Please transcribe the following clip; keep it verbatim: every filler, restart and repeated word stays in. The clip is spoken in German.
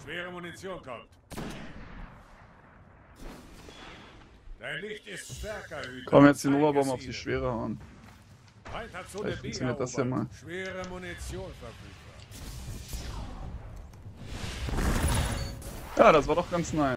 Schwere Munition kommt. Dein Licht ist stärker, Hüter. Komm, jetzt den Oberbomb auf die Schwere hauen. Feind hat Vielleicht funktioniert das ja mal. Schwere Munition verfügbar. Ja, das war doch ganz nice.